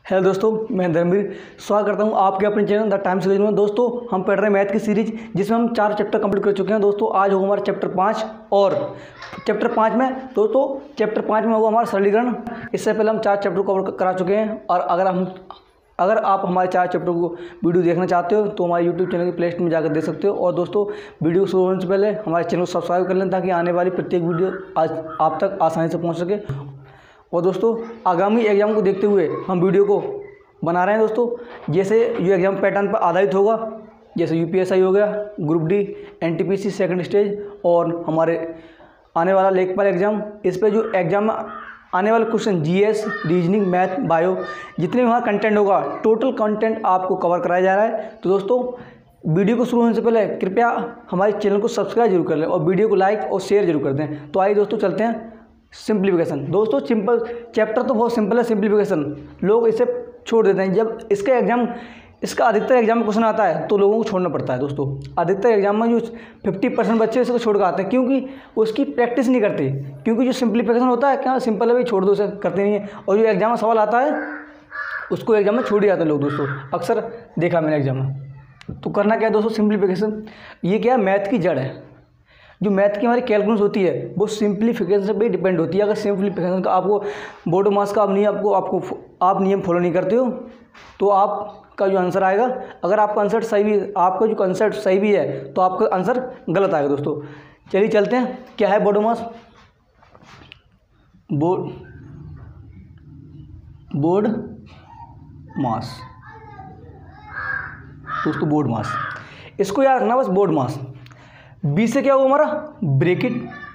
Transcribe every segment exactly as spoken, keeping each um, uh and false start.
Hello दोस्तों, मैं धर्मवीर स्वागत करता हूं आपके अपने चैनल द टाइम्स सीरीज में। दोस्तों, हम पढ़ रहे हैं मैथ की सीरीज जिसमें हम चार चैप्टर कंप्लीट कर चुके हैं। दोस्तों, आज होगा हमारा चैप्टर पाँच और चैप्टर पाँच में दोस्तों चैप्टर पाँच में होगा हमारा सरलीकरण। इससे पहले हम चार चैप्टर कवर करा चुके हैं और अगर हम अगर आप हमारे चार चैप्टर को वीडियो देखना चाहते हो तो हमारे यूट्यूब चैनल की प्ले लिस्ट में जाकर देख सकते हो। और दोस्तों, वीडियो शुरू होने से पहले हमारे चैनल को सब्सक्राइब कर लें ताकि आने वाली प्रत्येक वीडियो आज आप तक आसानी से पहुँच सके। और दोस्तों, आगामी एग्जाम को देखते हुए हम वीडियो को बना रहे हैं। दोस्तों, जैसे ये एग्ज़ाम पैटर्न पर आधारित होगा, जैसे यूपीएसआई हो गया, group D, NTPC second stage और हमारे आने वाला लेखपाल एग्ज़ाम। इस पे जो एग्ज़ाम में आने वाले question GS, reasoning, math, bio, जितने भी वहाँ कंटेंट होगा, टोटल कंटेंट आपको कवर कराया जा रहा है। तो दोस्तों, वीडियो को शुरू होने से पहले कृपया हमारे चैनल को सब्सक्राइब जरूर कर लें और वीडियो को लाइक और शेयर जरूर कर दें। तो आइए दोस्तों, चलते हैं सिंप्लीफिकेशन। दोस्तों, सिंपल चैप्टर तो बहुत सिंपल है। सिंप्लीफिकेशन लोग इसे छोड़ देते हैं। जब इसका एग्जाम इसका अधिकतर एग्जाम में क्वेश्चन आता है तो लोगों को छोड़ना पड़ता है। दोस्तों, अधिकतर एग्जाम में जो फिफ्टी परसेंट बच्चे इसको छोड़ कर आते हैं क्योंकि उसकी प्रैक्टिस नहीं करते। क्योंकि जो सिंप्लीफिकेशन होता है, क्या सिंपल है भाई, छोड़ दो, उसे करते नहीं है। और जो एग्जाम में सवाल आता है उसको एग्जाम में छोड़ ही जाते हैं लोग। दोस्तों, अक्सर देखा मैंने एग्जाम में। तो करना क्या है दोस्तों, सिंप्लीफिकेशन। ये क्या है, मैथ की जड़ है। जो मैथ की हमारी कैलकुलेशन होती है वो सिंप्लीफिकेशन पे डिपेंड होती है। अगर सिंप्लीफिकेशन का आपको बोर्ड मास का आप नहीं आपको आपको आप नियम फॉलो नहीं करते हो तो आपका जो आंसर आएगा, अगर आपका आंसर सही भी आपका जो कंसेप्ट सही भी है तो आपका आंसर गलत आएगा। दोस्तों, चलिए चलते हैं। क्या है बोर्ड मास? बोर्ड बोर्ड मास दोस्तों, बोर्ड मास, इसको याद रखना बस। बोर्ड मास बी से क्या होगा हमारा, ब्रैकेट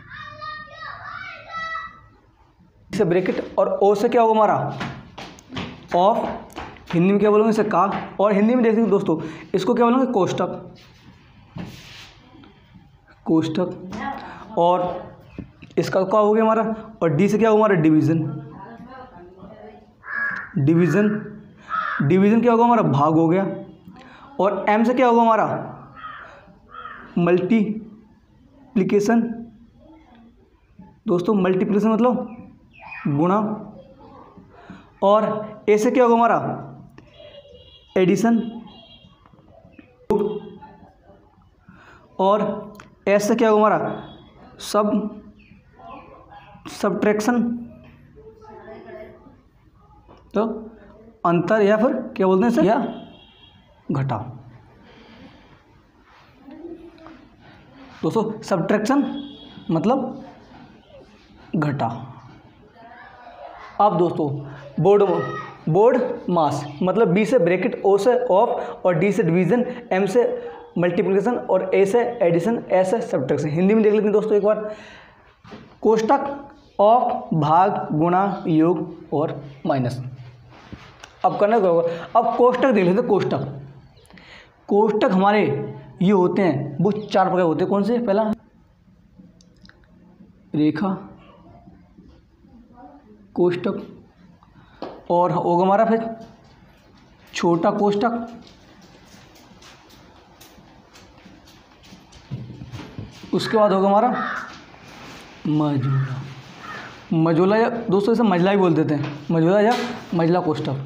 से ब्रैकेट, और ओ से क्या होगा हमारा, ऑफ। हिंदी में क्या बोलोगे इसे, का। और हिंदी में देखिए दोस्तों, इसको क्या बोलोगे, कोष्टक कोष्टक। और इसका क्या हो गया हमारा, और डी से क्या होगा हमारा, डिवीजन डिवीजन डिवीजन क्या होगा हमारा, भाग हो गया। और एम से क्या होगा हमारा, मल्टीप्लिकेशन। दोस्तों, मल्टीप्लिकेशन मतलब गुणा। और ए से क्या होगा हमारा, एडिशन। और एस से क्या होगा हमारा, सब सब्ट्रैक्शन। तो अंतर या फिर क्या बोलते हैं इसे, या घटाव। दोस्तों, सब्ट्रैक्शन मतलब घटा। अब दोस्तों, बोर्ड बोर्ड मास मतलब बी से ब्रैकेट, ओ से ऑफ, और डी से डिवीजन, एम से मल्टीप्लिकेशन, और ए से एडिशन, एस से सब्ट्रैक्शन। हिंदी में देख लेते हैं दोस्तों एक बार। कोष्टक, ऑफ, भाग, गुणा, योग और माइनस। अब करना क्या होगा, अब कोष्टक देख लेते हैं। कोष्टक कोष्टक हमारे ये होते हैं, वो चार प्रकार होते हैं। कौन से? पहला रेखा कोष्टक, और होगा हमारा फिर छोटा कोष्टक, उसके बाद होगा हमारा मझोला मझोला या दोस्तों इसे मझला ही बोल देते हैं, मझोला या मझला कोष्टक।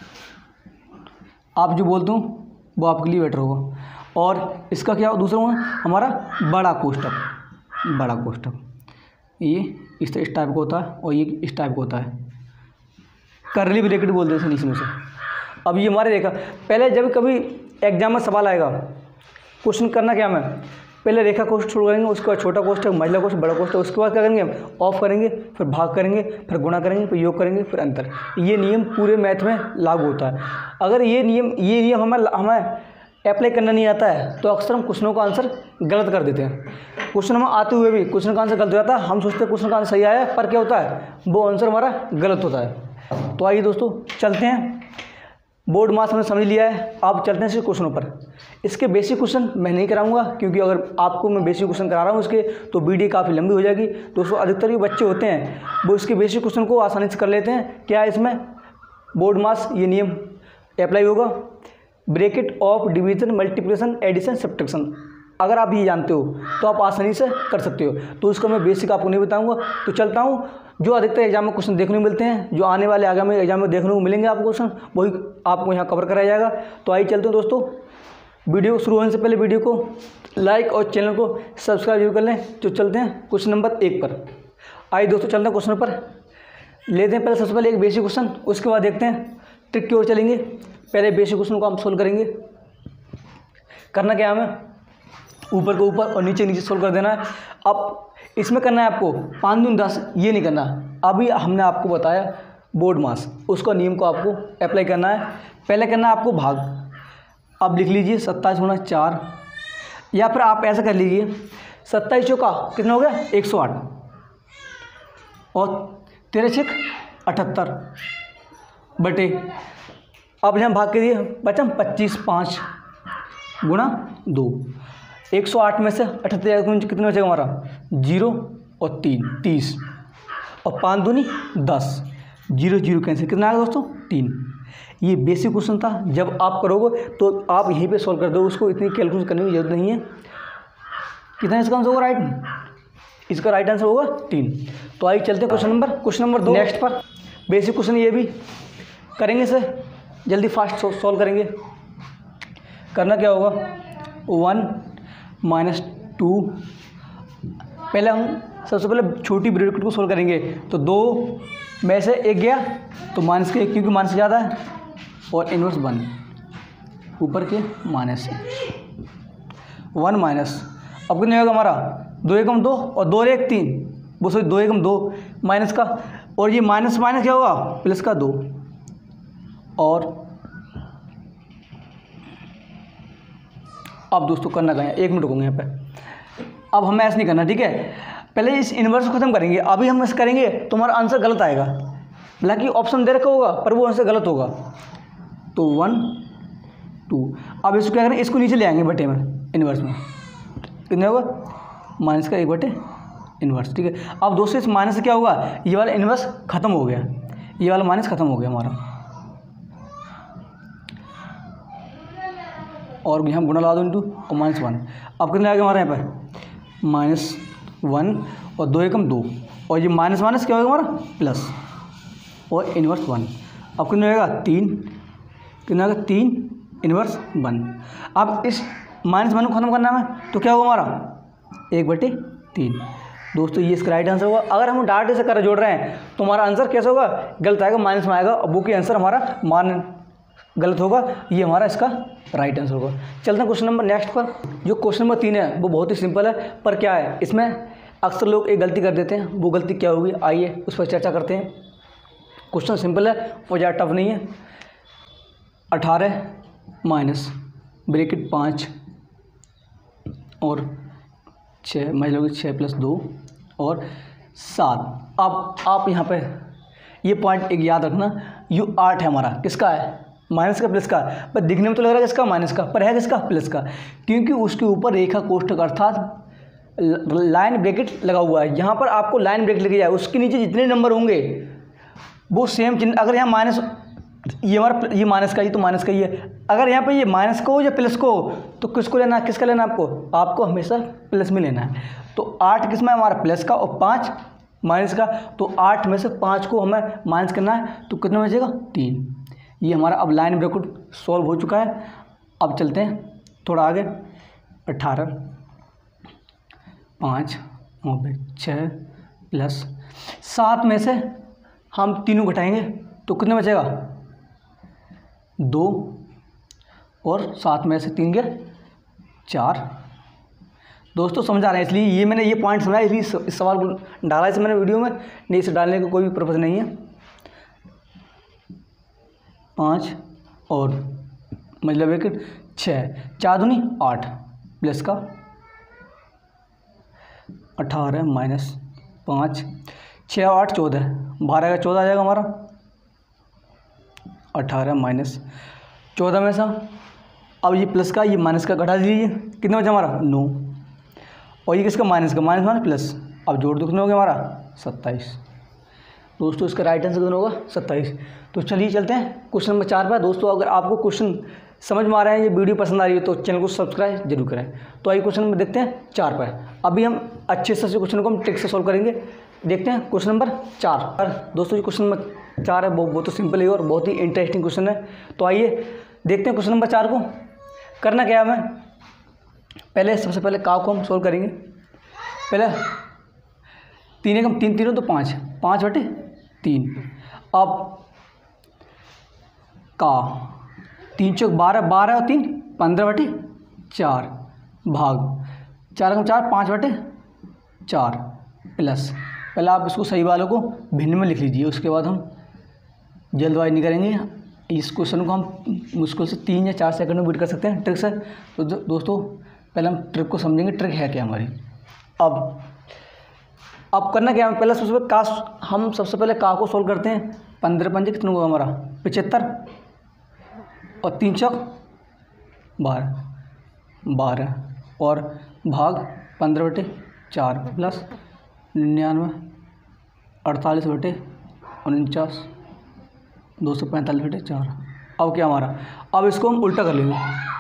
आप जो बोलते हो वो आपके लिए बेटर होगा। और इसका क्या दूसरा होगा हमारा, बड़ा कोष्टक बड़ा कोष्टक। ये इस टाइप का होता है और ये इस टाइप का होता है। करली ब्रैकेट बोलते हैं इसमें से। अब ये हमारे रेखा, पहले जब कभी एग्जाम में सवाल आएगा, क्वेश्चन करना क्या मैं, पहले रेखा कोष्टक शुरू करेंगे, उसके बाद छोटा कोष्टक, महिला कोष्टक, बड़ा कोष्टक, उसके बाद क्या करेंगे हम, ऑफ करेंगे, फिर भाग करेंगे, फिर गुणा करेंगे, फिर योग करेंगे, फिर अंतर। ये नियम पूरे मैथ में लागू होता है। अगर ये नियम ये नियम हमें हमें अप्लाई करना नहीं आता है तो अक्सर हम क्वेश्चनों का आंसर गलत कर देते हैं। क्वेश्चन हमें आते हुए भी क्वेश्चन का आंसर गलत हो जाता है। हम सोचते हैं क्वेश्चन का आंसर सही आया, पर क्या होता है, वो आंसर हमारा गलत होता है। तो आइए दोस्तों, चलते हैं। बोर्ड मास हमने समझ लिया है, अब चलते हैं इसके क्वेश्चनों पर। इसके बेसिक क्वेश्चन मैं नहीं कराऊंगा क्योंकि अगर आपको मैं बेसिक क्वेश्चन करा रहा हूँ इसके तो वीडियो काफ़ी लंबी हो जाएगी। दोस्तों, अधिकतर जो बच्चे होते हैं वो इसके बेसिक क्वेश्चन को आसानी से कर लेते हैं। क्या है इसमें, बोर्ड मास ये नियम अप्लाई होगा, bracket, of, division, multiplication, addition, subtraction. अगर आप ये जानते हो तो आप आसानी से कर सकते हो। तो उसका मैं बेसिक आपको नहीं बताऊंगा। तो चलता हूँ, जो अधिकतर एग्जाम में क्वेश्चन देखने को मिलते हैं, जो आने वाले आगामी एग्जाम में देखने को मिलेंगे आपको क्वेश्चन, वही आपको यहाँ कवर कराया जाएगा। तो आइए चलते हैं दोस्तों, वीडियो शुरू होने से पहले वीडियो को लाइक और चैनल को सब्सक्राइब जरूर कर लें। तो चलते हैं क्वेश्चन नंबर एक पर। आइए दोस्तों चलते हैं क्वेश्चन पर, लेते हैं पहले सबसे पहले एक बेसिक क्वेश्चन, उसके बाद देखते हैं ट्रिक की ओर चलेंगे। पहले बेसिक क्वेश्चन को हम सोल्व करेंगे। करना क्या हमें, ऊपर को ऊपर और नीचे नीचे सोल्व कर देना है। अब इसमें करना है आपको पाँच दूनी दस, ये नहीं करना। अभी हमने आपको बताया बोर्ड मास, उसका नियम को आपको अप्लाई करना है। पहले करना है आपको भाग। अब लिख लीजिए सत्ताईस गुणा चार, या फिर आप ऐसा कर लीजिए सत्ताईस चौका कितना हो गया एक सौ आठ, और तेरह छक अठहत्तर बटे, अब यहाँ भाग के दिए बचा पच्चीस पाँच गुणा दो। एक सौ आठ में से अठहत्तर कितने बचेगा हमारा जीरो और तीन तीस, और पाँच दूनी दस, जीरो जीरो कैंसिल, कितना आएगा दोस्तों तीन। ये बेसिक क्वेश्चन था। जब आप करोगे तो आप यहीं पे सॉल्व कर दो, उसको इतनी कैलकुलेशन करने की जरूरत नहीं है। कितना इसका आंसर होगा राइट, इसका राइट आंसर होगा तीन। तो आइए चलते हैं क्वेश्चन नंबर क्वेश्चन नंबर दो नेक्स्ट पर। बेसिक क्वेश्चन ये भी करेंगे सर, जल्दी फास्ट सॉल्व करेंगे। करना क्या होगा, वन माइनस टू, पहले हम सबसे पहले छोटी ब्रैकेट को सोल्व करेंगे। तो दो में से एक गया तो माइनस के, क्योंकि माइनस ज़्यादा है, और इनवर्स वन ऊपर के माइनस वन माइनस, अब कितने होगा हमारा दो एकम दो और दो एक तीन, वो सॉरी दो एकम दो माइनस का, और ये माइनस माइनस क्या होगा प्लस का दो, और अब दोस्तों करना क्या है, एक मिनट रुकूंगे यहाँ पे। अब हमें ऐसा नहीं करना, ठीक है, पहले इस इन्वर्स को खत्म करेंगे। अभी हम ऐसा करेंगे तो हमारा आंसर गलत आएगा, हालांकि ऑप्शन दे रखा होगा पर वो आंसर गलत होगा। तो वन टू, अब इसको क्या करें, इसको नीचे ले आएंगे बटे में, इन्वर्स में कितने होगा माइनस का एक बटे इन्वर्स, ठीक है। अब दोस्तों इस माइनस से क्या होगा, ये वाला इन्वर्स खत्म हो गया, ये वाला माइनस खत्म हो गया हमारा, और यहाँ गुणा लगा दो इंटू और माइनस वन। अब कितने आ गया हमारे यहाँ पर माइनस वन और दो एकम दो, और ये माइनस माइनस क्या होगा हमारा प्लस, और इन्वर्स वन। अब कितने आएगा तीन, कितना आएगा तीन इन्वर्स वन। अब इस माइनस वन को खत्म करना है तो क्या होगा हमारा एक बटे तीन। दोस्तों ये इसका राइट आंसर होगा। अगर हम डायरेक्ट से कर जोड़ रहे हैं तो हमारा आंसर कैसा होगा, गलत आएगा, माइनस में आएगा, और वो की आंसर हमारा मान गलत होगा, ये हमारा इसका राइट आंसर होगा। चलते हैं क्वेश्चन नंबर नेक्स्ट पर। जो क्वेश्चन नंबर तीन है वो बहुत ही सिंपल है, पर क्या है इसमें अक्सर लोग एक गलती कर देते हैं, वो गलती क्या होगी आइए उस पर चर्चा करते हैं। क्वेश्चन सिंपल है, वो ज़्यादा टफ नहीं है। अठारह माइनस ब्रैकेट पाँच और छः, मतलब छः प्लस दो और सात। अब आप यहाँ पे ये पॉइंट एक याद रखना, यू आठ है हमारा, किसका है माइनस का प्लस का, पर दिखने में तो लग रहा है किसका माइनस का, पर है किसका प्लस का, क्योंकि उसके ऊपर रेखा कोष्ठक अर्थात लाइन ब्रैकेट लगा हुआ है। यहाँ पर आपको लाइन ब्रैकेट लगी जाए, उसके नीचे जितने नंबर होंगे वो सेम चिन्ह, अगर यहाँ माइनस ये हमारा ये माइनस का, ये तो माइनस का ही है, अगर यहाँ पे ये माइनस को या प्लस को, तो किसको लेना है, किसका लेना है आपको, आपको हमेशा प्लस में लेना है। तो आठ किस में हमारा प्लस का और पाँच माइनस का, तो आठ में से पाँच को हमें माइनस करना है, तो कितना बचेगा तीन। ये हमारा अब लाइन ब्रैकेट सॉल्व हो चुका है। अब चलते हैं थोड़ा आगे, अठारह पाँच और छः प्लस सात में से हम तीनों घटाएंगे तो कितना बचेगा दो, और सात में से तीन गए चार। दोस्तों समझा रहे हैं, इसलिए ये मैंने ये पॉइंट समझा, इसलिए इस सवाल को डाला इसे मैंने वीडियो में, नहीं इसे डालने का कोई भी पर्पज़ नहीं है। पाँच और मतलब एक छः, चार दूनी आठ प्लस का अठारह माइनस पाँच, छः और आठ चौदह, बारह का चौदह आ जाएगा हमारा। अठारह माइनस चौदह में से अब ये प्लस का ये माइनस का घटा दीजिए, कितना बचा हमारा नौ, और ये किसका माइनस का, माइनस माइनस प्लस, अब जोड़ दो कितना हो गया हमारा सत्ताईस। दोस्तों इसका राइट आंसर कितना होगा सत्ताईस। तो चलिए चलते हैं क्वेश्चन नंबर चार पर। दोस्तों अगर आपको क्वेश्चन समझ में आ रहा है, ये वीडियो पसंद आ रही है तो चैनल को सब्सक्राइब जरूर करें। तो आइए क्वेश्चन नंबर देखते हैं चार पर। अभी हम अच्छे से क्वेश्चन को हम ट्रिक से सॉल्व करेंगे। देखते हैं क्वेश्चन नंबर चार। दोस्तों जो क्वेश्चन नंबर चार है वो बहुत तो सिंपल है और बहुत ही इंटरेस्टिंग क्वेश्चन है। तो आइए देखते हैं क्वेश्चन नंबर चार को। करना क्या है, हमें पहले सबसे पहले का को हम सोल्व करेंगे। पहले तीन एकम तीन तीनों तो पाँच, पाँच बटे तीन। अब का तीन चौक बारह, बारह और तीन पंद्रह बटे चार भाग चार एकम चार, पाँच बटे चार प्लस। पहले आप इसको सही वालों को भिन्न में लिख लीजिए, उसके बाद हम जल्दबाजी नहीं करेंगे। इस क्वेश्चन को हम मुश्किल से तीन या चार सेकंड में बीट कर सकते हैं ट्रिक से। तो दोस्तों पहले हम ट्रिक को समझेंगे, ट्रिक है क्या हमारी। अब अब करना क्या है, पहले सबसे पहले का हम सबसे पहले का को सोल्व करते हैं। पंद्रह पंजे कितना होगा हमारा पचहत्तर और तीन चौक बारह, बारह और भाग पंद्रह बटे चार प्लस निन्यानवे अड़तालीस बटे उनचास दो सौ पैंतालीस बटे चार। अब क्या हमारा, अब इसको हम उल्टा कर लेंगे।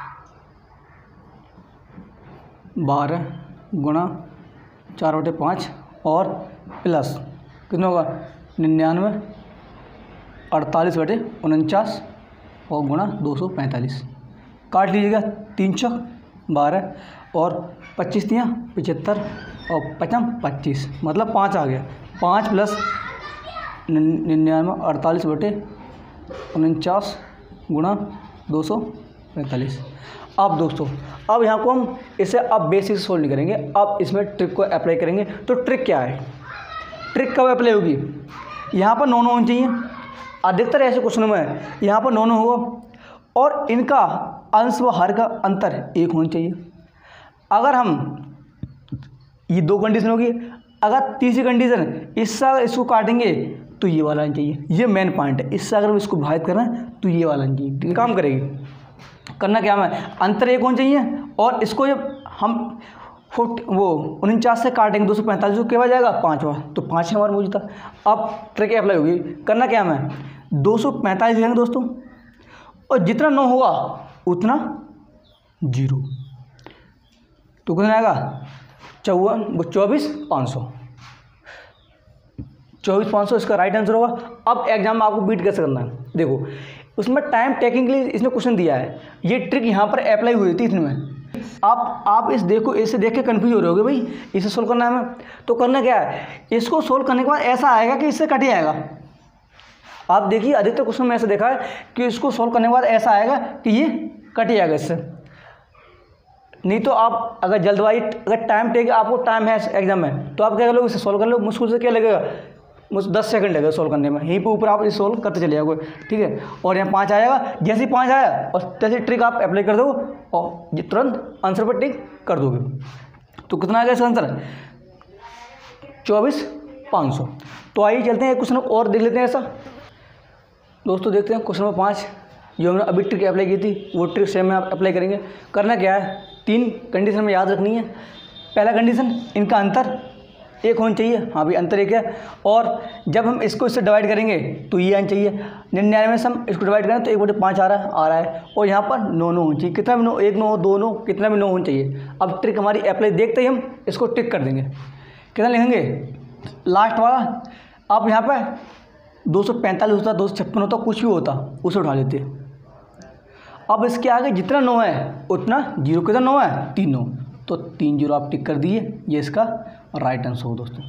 बारह गुणा चार बटे पाँच और प्लस कितना होगा निन्यानवे अड़तालीस बटे उनचास और गुणा दो सौ पैंतालीस। काट लीजिएगा, तीन चौक बारह और पच्चीस दिया पचहत्तर और पचम पच्चीस, मतलब पाँच आ गया। पाँच प्लस निन्यानवे अड़तालीस बटे उनचास गुणा दो सौ पैंतालीस। अब दोस्तों अब यहाँ को हम इसे अब बेसिक से सोल्व नहीं करेंगे, अब इसमें ट्रिक को अप्लाई करेंगे। तो ट्रिक क्या है, ट्रिक कब अप्लाई होगी, यहाँ पर नौ नौ होनी चाहिए। अधिकतर ऐसे क्वेश्चनों में यहाँ पर नौ नौ होगा और इनका अंश व हर का अंतर एक होना चाहिए। अगर हम ये दो कंडीशन होगी, अगर तीसरी कंडीशन इससे इसको काटेंगे तो ये वाला आना चाहिए। ये मेन पॉइंट है, इससे अगर हम इसको विभाजित कर रहे हैं तो ये वाला आना चाहिए। काम करेगी, करना क्या है, अंतर एक होना चाहिए और इसको जब हम फोर्ट वो उनचास से काटेंगे दो सौ पैंतालीस को क्या जाएगा पाँचवा, तो पाँच हमारा मौजूद था। अब ट्रिक अप्लाई होगी। करना क्या हमें, दो सौ पैंतालीस लेंगे दोस्तों और जितना नौ होगा उतना जीरो, तो कितना आएगा चौवन वो चौबीस पाँच सौ, चौबीस पाँच सौ इसका राइट आंसर होगा। अब एग्जाम में आपको बीट कैसे करना है, देखो उसमें टाइम टेकिंग के लिए इसने क्वेश्चन दिया है। ये ट्रिक यहाँ पर अप्लाई हुई थी इसमें। आप आप इस देखो, इसे देख के कन्फ्यूज हो रहे होगे भाई इसे सोल्व करना है हमें। तो करना क्या है, इसको सोल्व करने के बाद ऐसा आएगा कि इससे कट ही आएगा। आप देखिए अधिकतर क्वेश्चन में ऐसा देखा है कि इसको सोल्व करने के बाद ऐसा आएगा कि ये कट ही आएगा इससे। नहीं तो आप अगर जल्दबाजी, अगर टाइम टेक आपको टाइम है एग्जाम में तो आप क्या कर लो, इसे सोल्व कर लो। मुश्किल से क्या लगेगा, मुझे दस सेकंड लगेगा सोल्व करने में, यहीं पे ऊपर आप इसे सोल्व करते चले जाओगे, ठीक है। और यहाँ पाँच आएगा, जैसे ही पाँच आया और जैसे ट्रिक आप अप्लाई कर दो और तुरंत आंसर पर टिक कर दोगे। तो कितना आ गया इसका आंसर, चौबीस पाँच सौ। तो आइए चलते हैं एक क्वेश्चन और देख लेते हैं ऐसा। दोस्तों देखते हैं क्वेश्चन नंबर पाँच, जो हमने अभी ट्रिक अप्लाई की थी वो ट्रिक सेम में आप अप्लाई करेंगे। करना क्या है, तीन कंडीशन में याद रखनी है। पहला कंडीशन इनका अंतर एक होना चाहिए, हाँ भाई अंतर एक है। और जब हम इसको इससे डिवाइड करेंगे तो ये आना चाहिए। निन्यानवे से हम इसको डिवाइड करें तो एक बटे पाँच आ रहा है आ रहा है और यहाँ पर नौ नौ होना चाहिए। कितना भी नौ, एक नौ दो नौ, कितना भी नौ होना चाहिए। अब ट्रिक हमारी अप्लाई देखते ही हम इसको टिक कर देंगे। कितना लिखेंगे, लास्ट वाला। आप यहाँ पर दो सौ पैंतालीस होता, दो सौ छप्पन होता, कुछ भी होता उसे उठा लेते। अब इसके आगे जितना नौ है उतना जीरो, कितना नौ है तीन नौ, तो तीन जीरो आप टिक कर दिए, ये इसका राइट आंसर हो दोस्तों।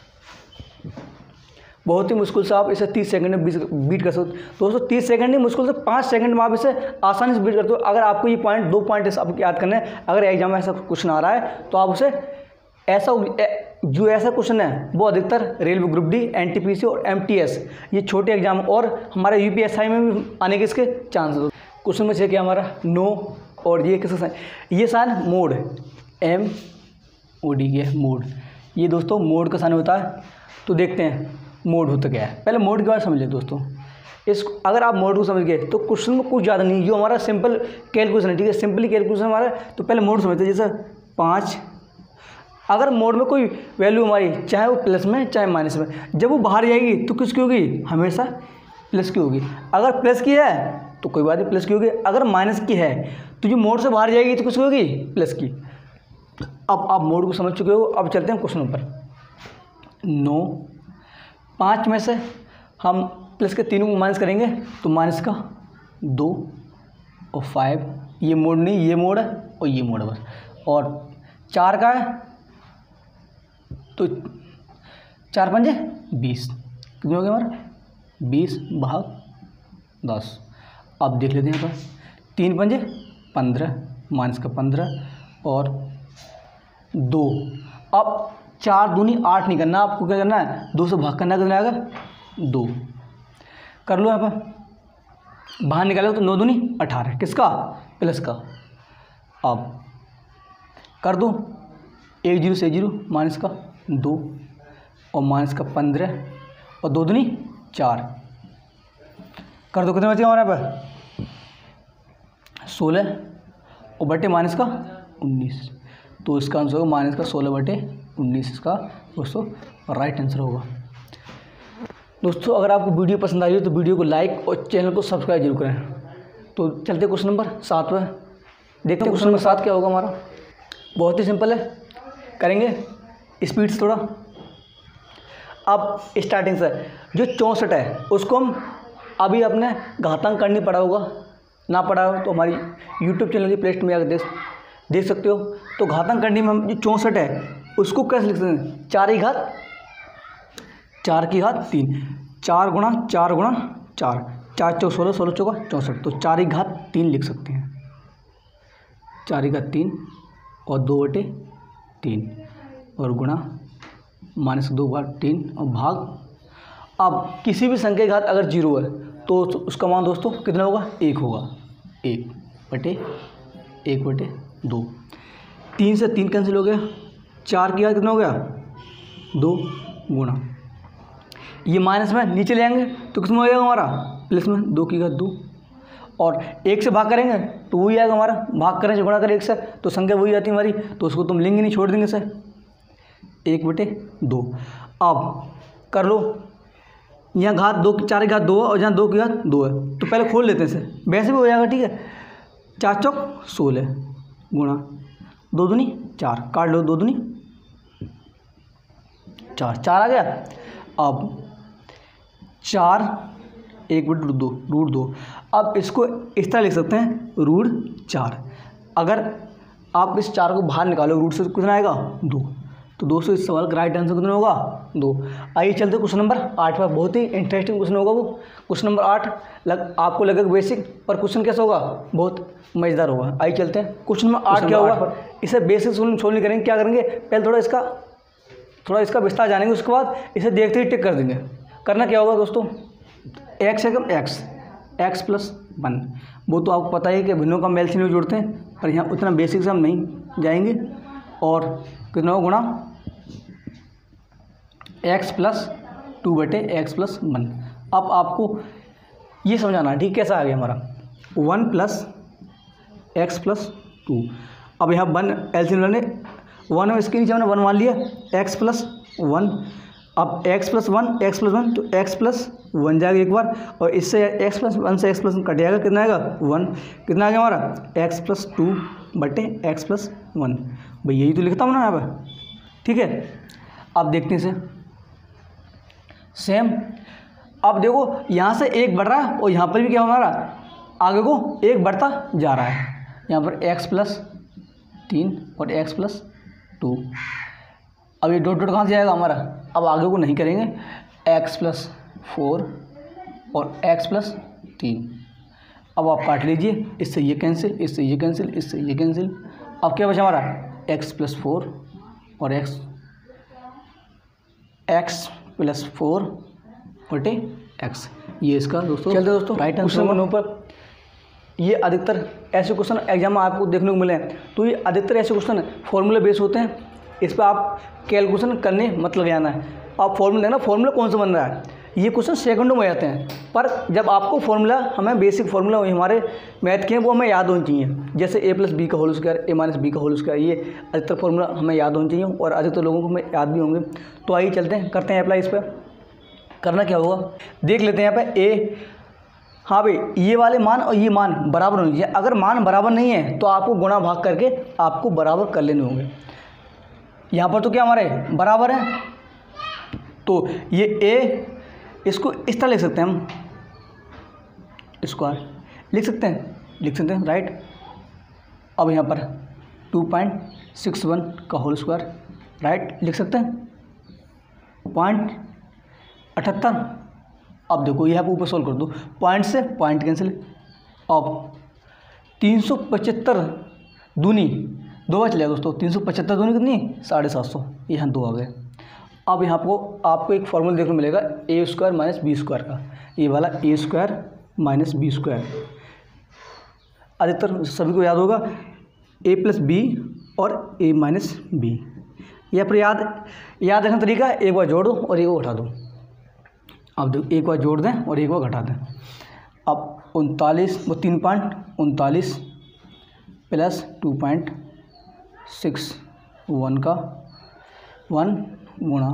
बहुत ही मुश्किल से आप इसे तीस सेकंड में बीट कर सकते हो दोस्तों। तीस सेकंड नहीं, मुश्किल से पाँच सेकंड में आप इसे आसानी से बीट करते हो। अगर आपको ये पॉइंट दो पॉइंट आपको याद करना है, अगर एग्जाम में ऐसा क्वेश्चन आ रहा है तो आप उसे ऐसा जो ऐसा क्वेश्चन है वो अधिकतर रेलवे ग्रुप डी, एनटीपीसी और एमटीएस, ये छोटे एग्जाम और हमारे यूपीएसआई में भी आने के इसके चांसेस। क्वेश्चन में से क्या हमारा नो और ये किसका साइन, ये sign mod M O D के मोड, ये दोस्तों मोड का साइन होता है। तो देखते हैं मोड होता क्या है। पहले मोड के बारे में समझ लें दोस्तों। इस अगर आप मोड को समझ गए तो क्वेश्चन में कुछ ज़्यादा नहीं, जो हमारा सिंपल कैलकुलेशन है, ठीक है, सिंपली कैलकुलेशन हमारा। तो पहले मोड समझते हैं, जैसे पाँच अगर मोड में कोई वैल्यू हमारी चाहे वो प्लस में चाहे माइनस में, जब वो बाहर जाएगी तो किसकी होगी, हमेशा प्लस की होगी। अगर प्लस की है तो कोई बात नहीं प्लस की होगी, अगर माइनस की है तो जो मोड से बाहर जाएगी तो किसकी होगी, प्लस की। अब आप मोड को समझ चुके हो, अब चलते हैं क्वेश्चन पर। नौ पाँच में से हम प्लस के तीनों को माइनस करेंगे तो माइनस का दो और फाइव, ये मोड नहीं, ये मोड है और ये मोड है बस। और चार का है तो चार पंजे बीस, कितने हो गया हमारा, बीस भाग दस। अब देख लेते हैं यहाँ पर, तीन पंजे पंद्रह, माइनस का पंद्रह और दो। अब चार दूनी आठ नहीं करना, आपको क्या करना है, दो से भाग करना है, कितना आएगा, दो। कर लो यहाँ पर, बाहर निकालो तो नौ दूनी अठारह, किसका, प्लस का। अब कर दो, एक जीरो से जीरो, माइनस का दो और माइनस का पंद्रह और दो दूनी चार। कर दो, कितने बचे हमारे यहाँ पर, सोलह और बटे माइनस का उन्नीस। तो इसका आंसर होगा माइनस का सोलह बटे उन्नीस, इसका दोस्तों राइट आंसर होगा। दोस्तों अगर आपको वीडियो पसंद आई हो तो वीडियो को लाइक और चैनल को सब्सक्राइब जरूर करें। तो चलते क्वेश्चन नंबर सात में, देखते हैं क्वेश्चन नंबर सात क्या होगा हमारा। बहुत ही सिंपल है, करेंगे स्पीड से थोड़ा। अब स्टार्टिंग से जो चौंसठ है उसको हम अभी अपने घातांक करनी पड़ा होगा, ना पड़ा हो तो हमारी यूट्यूब चैनल की प्लेलिस्ट में आकर देख देख सकते हो। तो घातांक करनी में हम जो चौंसठ है उसको कैसे लिख सकते हैं, चार की घात चार की घात तीन, चार गुणा चार गुणा चार, चार चौ सोलह, सोलह चौका चौंसठ, तो चार की घात तीन लिख सकते हैं, चार की घात तीन और दो बटे तीन और गुणा माइनस दो बार तीन और भाग। अब किसी भी संख्या की घात अगर जीरो है तो उसका मान दोस्तों कितना होगा, एक होगा, एक बटे एक बटे दो। तीन से तीन कैंसिल हो गया, चार की घात कितना हो गया, दो गुणा, ये माइनस में नीचे ले आएंगे तो किसमें हो जाएगा हमारा, प्लस में, दो की घात दो। और एक से भाग करेंगे तो वही आएगा हमारा, भाग करें गुणा करें एक से तो संख्या वही आती है हमारी, तो उसको तुम लेंगे नहीं, छोड़ देंगे से, एक बटे दो। अब कर लो, यहाँ घात दो, चार की घात दो है और यहाँ दो की घात दो है, तो पहले खोल लेते हैं इसे, वैसे भी हो जाएगा, ठीक है। चार चौक सोलह गुणा दो दूनी चार, काट लो, दो दूनी चार, चार आ गया। अब चार एक बटे दो, रूट दो। अब इसको इस तरह लिख सकते हैं, रूट चार। अगर आप इस चार को बाहर निकालो रूट से तो कितना आएगा, दो। तो दोस्तों इस सवाल का राइट आंसर कितना होगा, दो। आइए चलते क्वेश्चन नंबर आठ पर, बहुत ही इंटरेस्टिंग क्वेश्चन होगा वो। क्वेश्चन नंबर आठ लग आपको लगेगा बेसिक, पर क्वेश्चन कैसा होगा, बहुत मज़ेदार होगा। आइए चलते हैं क्वेश्चन नंबर आठ क्या होगा। इसे बेसिक सोल्व नहीं करेंगे, क्या करेंगे, पहले थोड़ा इसका थोड़ा इसका विस्तार जानेंगे, उसके बाद इसे देखते ही टिक कर देंगे। करना क्या होगा दोस्तों, एक्स है कम एक्स, एक्स प्लस वन, वो तो आपको पता ही है कि भिन्नों का एल सी एम जोड़ते हैं, पर यहाँ उतना बेसिक से हम नहीं जाएंगे। और कितना हो गुणा एक्स प्लस टू बटे एक्स प्लस वन। अब आपको ये समझाना है, ठीक, कैसा आ गया हमारा, one plus x plus two. अब यहाँ वन एल सी एम लेने, वन है इसके नीचे हमने वन मान लिया, एक्स प्लस वन। अब x plus one, x plus one, तो एक्स प्लस वन जाएगा एक बार, और इससे एक्स प्लस वन से एक्स प्लस वन कट जाएगा, कितना आएगा, वन। कितना आ गया हमारा, एक्स प्लस टू बटे एक्स प्लस वन। भाई यही तो लिखता हूँ ना यहाँ पर, ठीक है। अब देखते हैं इसे सेम। अब देखो यहाँ से एक बढ़ रहा है और यहाँ पर भी क्या हमारा आगे को एक बढ़ता जा रहा है। यहाँ पर एक्स प्लस तीन और एक्स प्लस टू। अब ये डॉट डॉट कहाँ से आएगा हमारा, अब आगे को नहीं करेंगे, एक्स प्लस फोर और एक्स प्लस तीन। अब आप काट लीजिए, इससे ये कैंसिल, इससे ये कैंसिल, इससे ये कैंसिल। अब क्या बचा हमारा, एक्स प्लस फोर और एक्स एक्स प्लस फोर बटे एक्स। ये इसका दोस्तों चलते दोस्तों राइट आंसर नंबर पर। ये अधिकतर ऐसे क्वेश्चन एग्जाम में आपको देखने को मिले हैं, तो ये अधिकतर ऐसे क्वेश्चन फॉर्मूला बेस होते हैं। इस पर आप कैलकुलेशन करने मतलब आना है। आप फॉर्मूला देखना, फॉर्मूला कौन सा बन रहा है। ये क्वेश्चन सेकंडों में आते हैं, पर जब आपको फॉर्मूला, हमें बेसिक फॉर्मूला हमारे मैथ के हैं वो हमें याद होनी चाहिए। जैसे ए प्लस बी का whole square, a minus b का होल स्क्वायर, ये अधिकतर फॉर्मूला हमें याद होनी चाहिए और अधिकतर लोगों को हमें याद भी होंगे। तो आइए चलते हैं, करते हैं अप्लाई इस पर। करना क्या होगा देख लेते हैं यहाँ पर। ए, हाँ भाई, ये वाले मान और ये मान बराबर होने चाहिए। अगर मान बराबर नहीं है तो आपको गुणा भाग करके आपको बराबर कर लेने होंगे। यहाँ पर तो क्या हमारे बराबर है, तो ये ए, इसको इस तरह लिख सकते हैं हम, स्क्वायर लिख सकते हैं, लिख सकते हैं राइट। अब यहाँ पर टू पॉइंट सिक्स वन का होल स्क्वायर राइट लिख सकते हैं, पॉइंट अठहत्तर। अब देखो यहाँ पर ऊपर सोल्व कर दो, पॉइंट से पॉइंट कैंसिल। अब तीन सौ पचहत्तर दूनी दो बार चलेगा दोस्तों, तीन सौ पचहत्तर दूनी कितनी, साढ़े सात सौ, यहाँ दो आ गए। अब यहाँ को आपको एक फॉर्मूला देखने को मिलेगा a square minus b square का, ये वाला a square minus b square. अधिकतर सभी को याद होगा ए प्लस बी और ए माइनस बी। यहाँ पर याद याद रखने तरीका, एक बार जोड़ दो और एक बार घटा दो। अब देखो एक बार जोड़ दें और एक बार घटा दें। अब उनतालीस, वो तीन पॉइंट उनतालीस plus two point six one का वन गुणा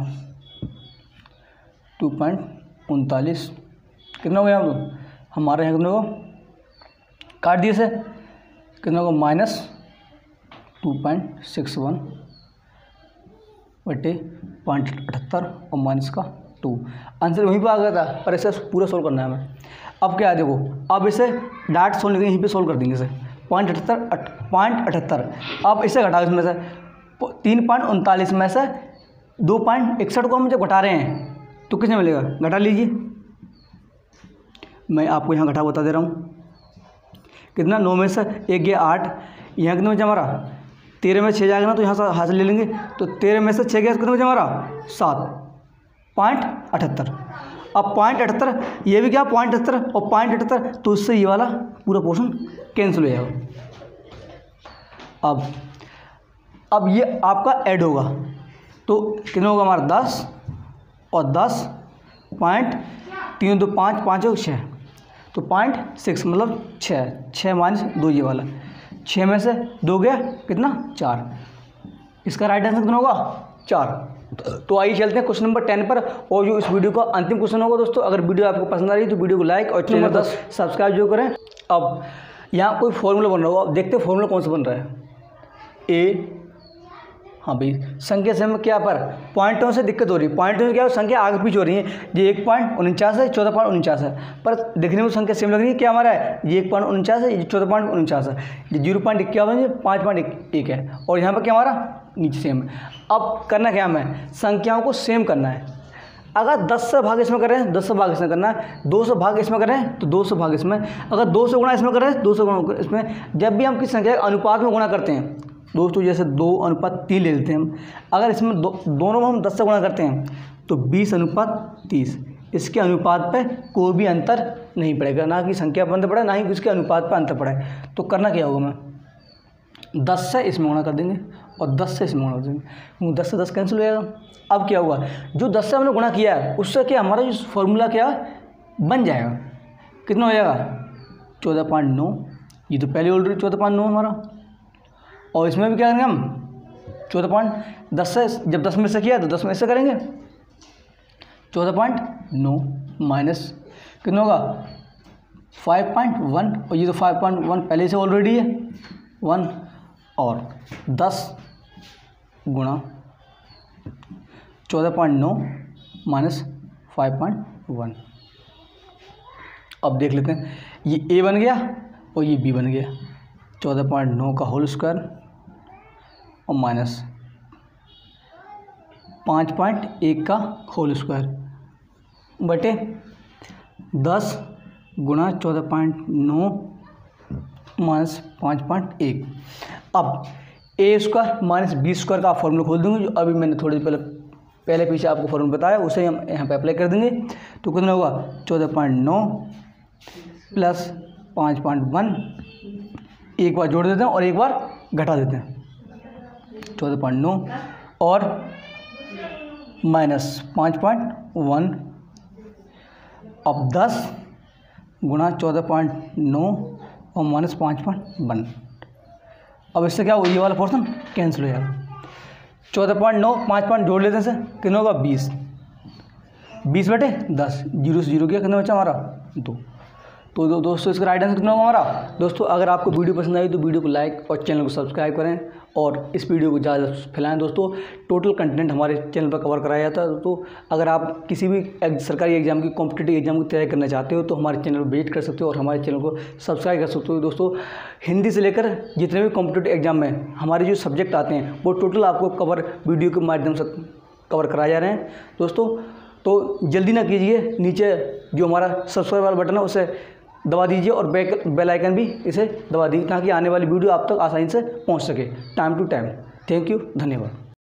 टू पॉइंट उनतालीस कितना हो गया हम लोग, हमारे यहाँ कितने को काट दिए से, कितना को minus two point six one बटे पॉइंट अठहत्तर और माइनस का टू। आंसर वहीं पे आ गया था, पर इसे पूरा सोल्व करना है हमें। अब क्या है देखो, अब इसे डाट सोल्व यहीं पे सोल्व कर देंगे इसे, पॉइंट अठहत्तर पॉइंट अठहत्तर। अब इसे घटाओ, इसमें से तीन पॉइंट उनतालीस में से दो पॉइंट इकसठ को हम जब घटा रहे हैं तो कितने मिलेगा, घटा लीजिए। मैं आपको यहाँ घटा बता दे रहा हूँ, कितना, नौ में से एक गया आठ, यहाँ कितने बचा हमारा, तेरह में छः जाएगा ना तो यहाँ से हाथ ले लेंगे, तो तेरह में से छः गया कितने बचा हमारा, सात, पॉइंट अठहत्तर। अब पॉइंट अठहत्तर, ये भी क्या पॉइंट अठहत्तर और पॉइंट अठहत्तर, तो इससे ये वाला पूरा पोर्शन कैंसिल हो जाएगा। अब अब ये आपका ऐड होगा तो कितना होगा हमारा, दस और दस पॉइंट तीन दो पाँच, पाँच और छः, तो पॉइंट सिक्स मतलब छः, छः माइनस दो ये वाला, छः में से दो गया कितना, चार। इसका राइट आंसर कितना होगा, चार। तो आइए चलते हैं क्वेश्चन नंबर टेन पर, और जो इस वीडियो का अंतिम क्वेश्चन होगा दोस्तों। अगर वीडियो आपको पसंद आ रही है तो वीडियो को लाइक और चैनल दस सब्सक्राइब जो करें। अब यहाँ कोई फॉर्मूला बन रहा होगा, अब देखते हैं फॉर्मूला कौन सा बन रहा है। ए, हाँ भाई, संख्या से हमें क्या पर पॉइंटों से दिक्कत हो रही है, पॉइंटों से क्या संख्या आगे पीछे हो रही है। ये एक पॉइंट उनचास है, चौदह पॉइंट उनचास है, पर देखने में संख्या सेम लग रही है। क्या हमारा है, ये एक पॉइंट उनचास है, ये चौदह पॉइंट उनचास है, ये जीरो पॉइंट इक्यावन है, पाँच पॉइंट एक है, और यहाँ पर क्या हमारा नीचे सेम है। अब करना क्या हमें, संख्याओं को सेम करना है। अगर दस से भाग इसमें करें, दस से भाग इसमें करना है, दो सौ भाग इसमें करें तो दो सौ भाग इसमें, अगर दो सौ गुणा इसमें करें दो सौ गुणा इसमें। जब भी हम किसी संख्या अनुपात में गुणा करते हैं दोस्तों, जैसे दो अनुपात तीन ले लेते हैं हम, अगर इसमें दो दोनों में हम दस से गुणा करते हैं तो बीस अनुपात तीस, इसके अनुपात पे कोई भी अंतर नहीं पड़ेगा, ना कि संख्या पर अंतर पड़े ना ही इसके अनुपात पर अंतर पड़े। तो करना क्या होगा, मैं दस से इसमें गुणा कर देंगे और दस से इसमें गुणा कर देंगे, क्योंकि दस से दस कैंसिल हो जाएगा। अब क्या होगा, जो दस से हमने गुणा किया है उससे क्या हमारा जो फॉर्मूला क्या बन जाएगा, कितना हो जाएगा, चौदह पॉइंट नौ। ये तो पहले ऑलरेडी चौदह पॉइंट नौ हमारा, और इसमें भी क्या करेंगे हम, चौदह पॉइंट दस से, जब दस में से किया तो दस में से करेंगे, चौदह पॉइंट नौ माइनस कितना होगा, फाइव पॉइंट वन, और ये तो फाइव पॉइंट वन पहले से ऑलरेडी है वन, और दस गुणा चौदह पॉइंट नौ माइनस फाइव पॉइंट वन। अब देख लेते हैं, ये ए बन गया और ये बी बन गया, चौदह पॉइंट नौ का होल स्क्वायर और माइनस पाँच पॉइंट एक का होल स्क्वायर बटे दस गुणा चौदह पॉइंट नौ माइनस पाँच पॉइंट एक। अब a square minus b square का आप फॉर्मूला खोल दूँगी, जो अभी मैंने थोड़ी देर पहले पहले पीछे आपको फॉर्मूला बताया, उसे हम यहाँ पे अप्लाई कर देंगे। तो कितना होगा, चौदह पॉइंट नौ प्लस पाँच पॉइंट वन, एक बार जोड़ देते हैं और एक बार घटा देते हैं, चौदह पॉइंट नौ और माइनस पाँच पॉइंट वन अब दस गुणा चौदह पॉइंट नौ और माइनस पाँच पॉइंट वन। अब इससे क्या हो, ये वाला पोर्सन कैंसिल हो जाएगा। चौदह पॉइंट नौ पाँच पॉइंट जोड़ लेते हैं से कितना होगा बीस। बीस बटे दस, जीरो से जीरो किया, कितना बचा हमारा दो। तो दो, दोस्तों इसका राइट आंसर कितना होगा हमारा। दोस्तों अगर आपको वीडियो पसंद आई तो वीडियो को लाइक और चैनल को सब्सक्राइब करें और इस वीडियो को ज़्यादा फैलाएं। दोस्तों टोटल कंटेंट हमारे चैनल पर कवर कराया जाता है। दोस्तों अगर आप किसी भी सरकारी एग्जाम की कॉम्पिटिटिव एग्जाम की तैयारी करना चाहते हो तो हमारे चैनल पर विजिट कर सकते हो और हमारे चैनल को सब्सक्राइब कर सकते हो। दोस्तों हिंदी से लेकर जितने भी कॉम्पिटिटिव एग्जाम में हमारे जो सब्जेक्ट आते हैं वो टोटल आपको कवर वीडियो के माध्यम से कवर कराए जा रहे हैं। दोस्तों तो जल्दी ना कीजिए, नीचे जो हमारा सब्सक्राइब वाला बटन है उसे दबा दीजिए और बेल बेल आइकन भी इसे दबा दीजिए ताकि आने वाली वीडियो आप तक आसानी से पहुंच सके time to time. Thank you, धन्यवाद।